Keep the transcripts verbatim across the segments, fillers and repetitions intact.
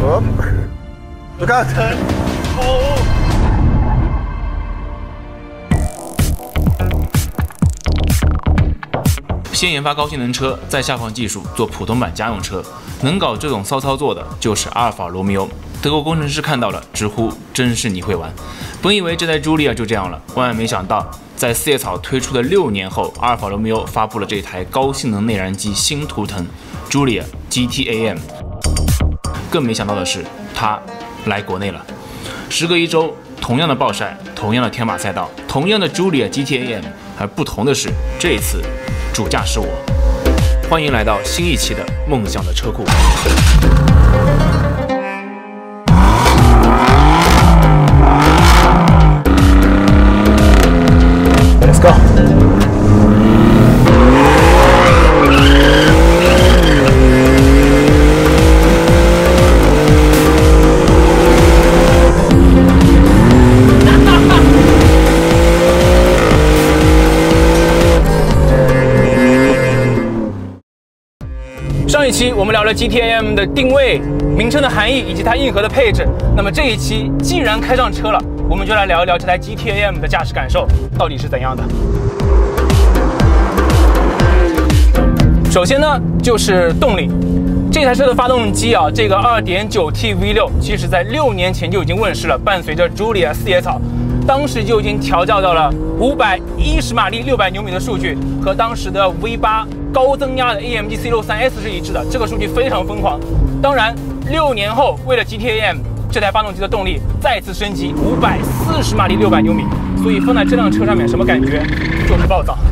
Hop. Look out. Oh. 先研发高性能车，再下放技术做普通版家用车，能搞这种骚操作的就是阿尔法罗密欧。德国工程师看到了，直呼真是你会玩。本以为这台茱莉亚就这样了，万万没想到，在四叶草推出的六年后，阿尔法罗密欧发布了这台高性能内燃机新图腾茱莉亚 G T A M。更没想到的是，它来国内了。时隔一周，同样的暴晒，同样的天马赛道，同样的茱莉亚 G T A M， 而不同的是，这一次主驾是我。欢迎来到新一期的梦想的车库。Let's go。上一期我们聊了 G T A M 的定位、名称的含义以及它硬核的配置。那么这一期既然开上车了，我们就来聊一聊这台 G T A M 的驾驶感受到底是怎样的。首先呢，就是动力。这台车的发动机啊，这个 二点九 T V 六， 其实在六年前就已经问世了，伴随着茱莉亚四叶草。当时就已经调教到了五百一十马力、六百牛米的数据，和当时的 V 八 高增压的 A M G C 六三 S 是一致的，这个数据非常疯狂。当然，六年后为了 G T A M 这台发动机的动力再次升级，五百四十马力、六百牛米，所以放在这辆车上面什么感觉？就是暴躁。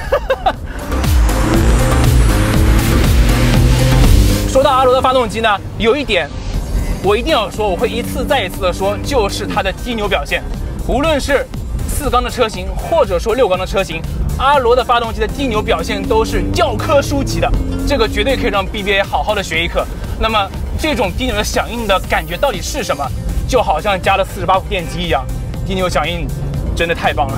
说到阿罗的发动机呢，有一点我一定要说，我会一次再一次的说，就是它的机扭表现。无论是四缸的车型，或者说六缸的车型，阿罗的发动机的机扭表现都是教科书级的，这个绝对可以让 B B A 好好的学一课。那么这种机扭的响应的感觉到底是什么？就好像加了四十八伏电机一样，机扭响应真的太棒了。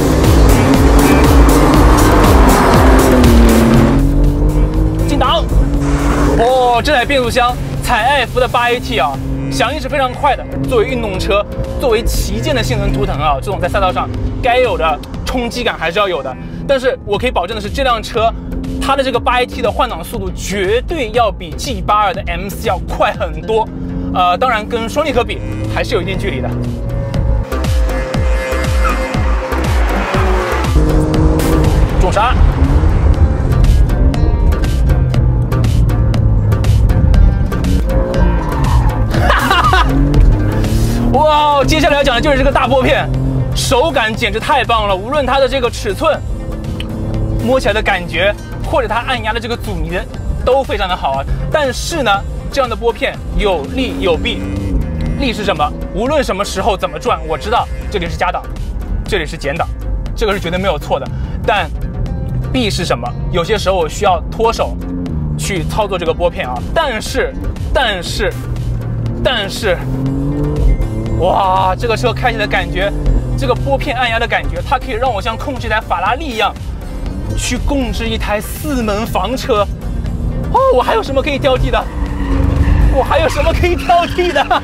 进档，哦，这台变速箱采艾弗的 八 A T 啊。响应是非常快的，作为运动车，作为旗舰的性能图腾啊，这种在赛道上该有的冲击感还是要有的。但是我可以保证的是，这辆车它的这个 八 A T 的换挡速度绝对要比 G 八十二的 M 四 要快很多。呃，当然跟双离合比还是有一定距离的。重刹。哇，接下来要讲的就是这个大拨片，手感简直太棒了。无论它的这个尺寸、摸起来的感觉，或者它按压的这个阻尼，都非常的好啊。但是呢，这样的拨片有利有弊。利是什么？无论什么时候怎么转，我知道这里是加档，这里是减档，这个是绝对没有错的。但弊是什么？有些时候我需要脱手去操作这个拨片啊。但是，但是，但是。哇，这个车开起来的感觉，这个拨片按压的感觉，它可以让我像控制一台法拉利一样，去控制一台四门房车。哦，我还有什么可以挑剔的？我还有什么可以挑剔的？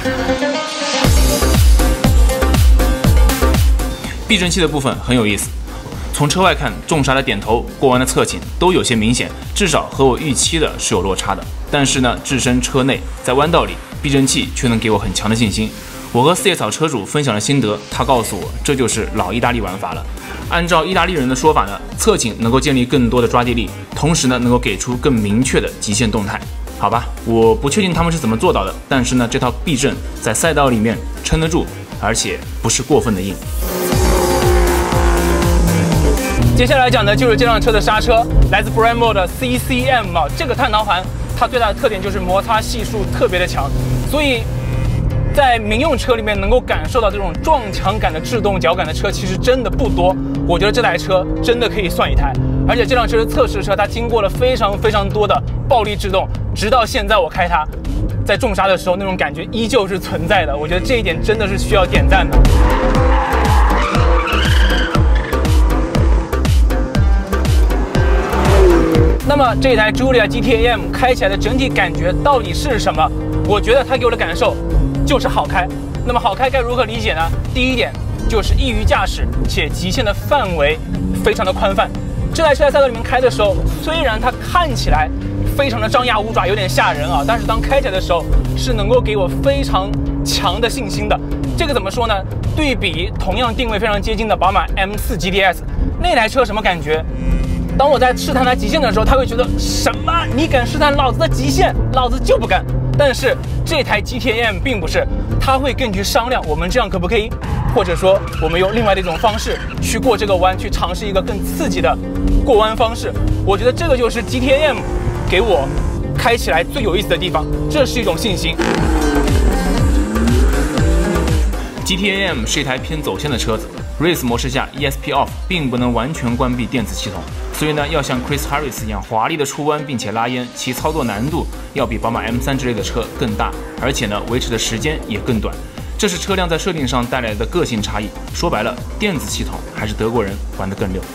避震器的部分很有意思，从车外看，重刹的点头、过弯的侧倾都有些明显，至少和我预期的是有落差的。但是呢，置身车内，在弯道里，避震器却能给我很强的信心。我和四叶草车主分享了心得，他告诉我，这就是老意大利玩法了。按照意大利人的说法呢，侧倾能够建立更多的抓地力，同时呢，能够给出更明确的极限动态。好吧，我不确定他们是怎么做到的，但是呢，这套避震在赛道里面撑得住，而且不是过分的硬。 接下来讲的就是这辆车的刹车，来自 Brembo 的 C C M 啊，这个碳陶环它最大的特点就是摩擦系数特别的强，所以在民用车里面能够感受到这种撞墙感的制动脚感的车其实真的不多。我觉得这台车真的可以算一台，而且这辆车是测试车，它经过了非常非常多的暴力制动，直到现在我开它，在重刹的时候那种感觉依旧是存在的。我觉得这一点真的是需要点赞的。那么这台 Giulia G T A M 开起来的整体感觉到底是什么？ 我觉得它给我的感受就是好开。那么好开该如何理解呢？第一点就是易于驾驶，且极限的范围非常的宽泛。这台车在赛道里面开的时候，虽然它看起来非常的张牙舞爪，有点吓人啊，但是当开起来的时候，是能够给我非常强的信心的。这个怎么说呢？对比同样定位非常接近的宝马 M 四 G T S 那台车什么感觉？当我在试探它极限的时候，他会觉得什么？你敢试探老子的极限，老子就不干。但是这台 G T A M 并不是，它会根据商量，我们这样可不可以？或者说我们用另外的一种方式去过这个弯，去尝试一个更刺激的过弯方式。我觉得这个就是 G T A M 给我开起来最有意思的地方，这是一种信心。 G T A M 是一台偏走线的车子 ，Race 模式下 E S P Off 并不能完全关闭电子系统，所以呢，要像 Chris Harris 一样华丽的出弯并且拉烟，其操作难度要比宝马 M 三之类的车更大，而且呢，维持的时间也更短。这是车辆在设定上带来的个性差异。说白了，电子系统还是德国人玩得更溜。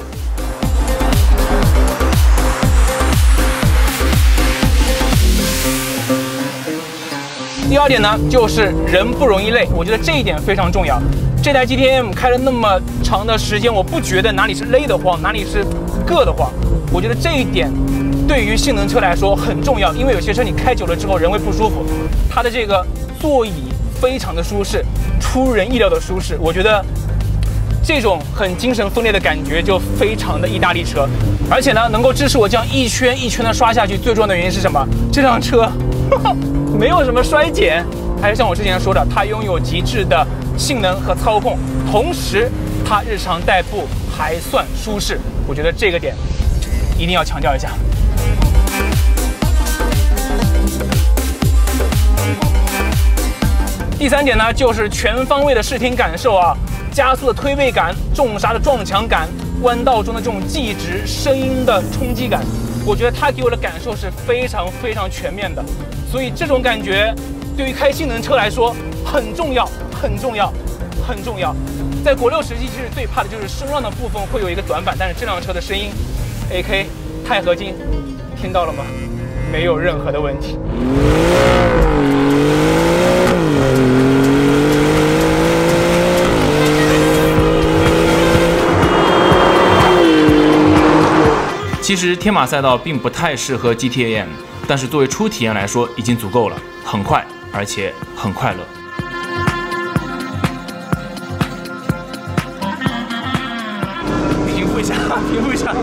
第二点呢，就是人不容易累，我觉得这一点非常重要。这台 G T A M 开了那么长的时间，我不觉得哪里是勒得慌，哪里是硌得慌。我觉得这一点对于性能车来说很重要，因为有些车你开久了之后人会不舒服。它的这个座椅非常的舒适，出人意料的舒适。我觉得这种很精神分裂的感觉就非常的意大利车，而且呢，能够支持我这样一圈一圈的刷下去。最重要的原因是什么？这辆车呵呵没有什么衰减，还是像我之前说的，它拥有极致的性能和操控，同时它日常代步还算舒适。我觉得这个点一定要强调一下。第三点呢，就是全方位的视听感受啊，加速的推背感，重刹的撞墙感，弯道中的这种计值声音的冲击感，我觉得它给我的感受是非常非常全面的。所以这种感觉对于开性能车来说很重要，很重要，很重要。在国六时期，其实最怕的就是声浪的部分会有一个短板，但是这辆车的声音 A K 钛合金，听到了吗？没有任何的问题。 其实天马赛道并不太适合 G T A M， 但是作为初体验来说已经足够了，很快而且很快乐。 平复一下，平复一下。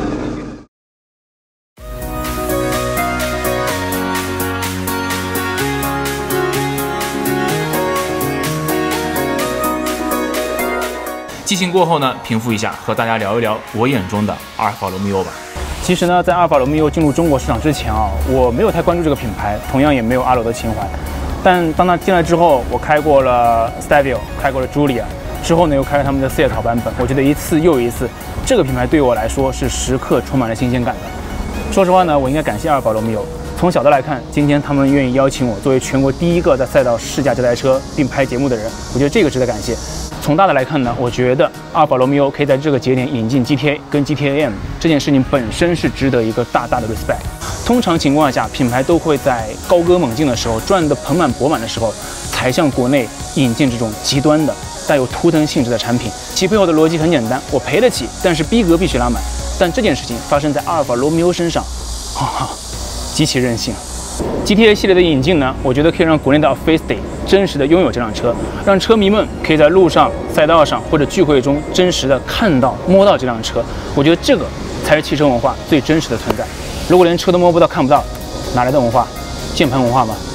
激情过后呢，平复一下，和大家聊一聊我眼中的阿尔法罗密欧吧。 其实呢，在阿尔法罗密欧进入中国市场之前啊，我没有太关注这个品牌，同样也没有阿罗的情怀。但当它进来之后，我开过了 Stelvio， 开过了 Giulia， 之后呢又开了他们的四叶草版本。我觉得一次又一次，这个品牌对我来说是时刻充满了新鲜感的。说实话呢，我应该感谢阿尔法罗密欧。从小的来看，今天他们愿意邀请我作为全国第一个在赛道试驾这台车并拍节目的人，我觉得这个值得感谢。从大的来看呢，我觉得阿尔法罗密欧可以在这个节点引进 G T A 跟 G T A M 这件事情本身是值得一个大大的 respect。通常情况下，品牌都会在高歌猛进的时候，赚得盆满钵满的时候，才向国内引进这种极端的带有图腾性质的产品。其背后的逻辑很简单，我赔得起，但是逼格必须拉满。但这件事情发生在阿尔法罗密欧身上，哈哈，极其任性。G T A 系列的引进呢，我觉得可以让国内的 Face Day 真实的拥有这辆车，让车迷们可以在路上、赛道上或者聚会中真实的看到、摸到这辆车。我觉得这个才是汽车文化最真实的存在。如果连车都摸不到、看不到，哪来的文化？键盘文化吗？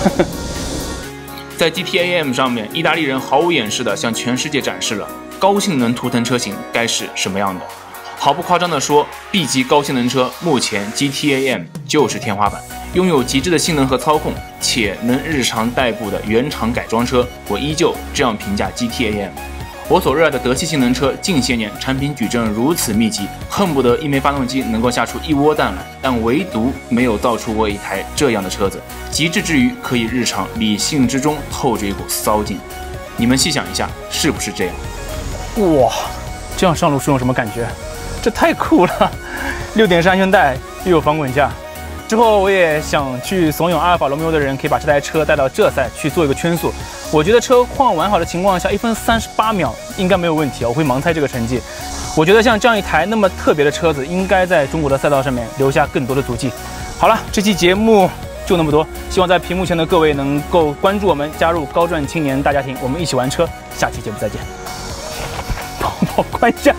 在 G T A M 上面，意大利人毫无掩饰地向全世界展示了高性能图腾车型该是什么样的。毫不夸张地说 ，B 级高性能车目前 G T A M 就是天花板。拥有极致的性能和操控，且能日常代步的原厂改装车，我依旧这样评价 G T A M。我所热爱的德系性能车，近些年产品矩阵如此密集，恨不得一枚发动机能够下出一窝蛋来，但唯独没有造出过一台这样的车子。极致之余，可以日常，理性之中透着一股骚劲。你们细想一下，是不是这样？ 哇，这样上路是种什么感觉？这太酷了！六点式安全带，又有防滚架。 之后我也想去怂恿阿尔法罗密欧的人可以把这台车带到这赛去做一个圈速。我觉得车况完好的情况下，一分三十八秒应该没有问题啊！我会盲猜这个成绩。我觉得像这样一台那么特别的车子，应该在中国的赛道上面留下更多的足迹。好了，这期节目就那么多，希望在屏幕前的各位能够关注我们，加入高赚青年大家庭，我们一起玩车。下期节目再见。帮我关一下。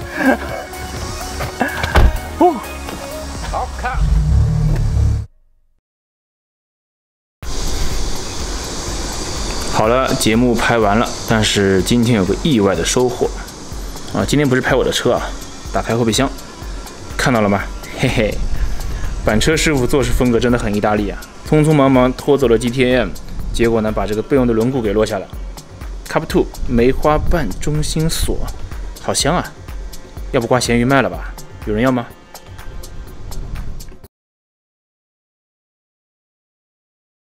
哦，好看。好了，节目拍完了，但是今天有个意外的收获啊！今天不是拍我的车啊，打开后备箱，看到了吗？嘿嘿，板车师傅做事风格真的很意大利啊！匆匆忙忙拖走了 G T A M， 结果呢，把这个备用的轮毂给落下了。Cup Two 梅花瓣中心锁，好香啊！要不挂咸鱼卖了吧？有人要吗？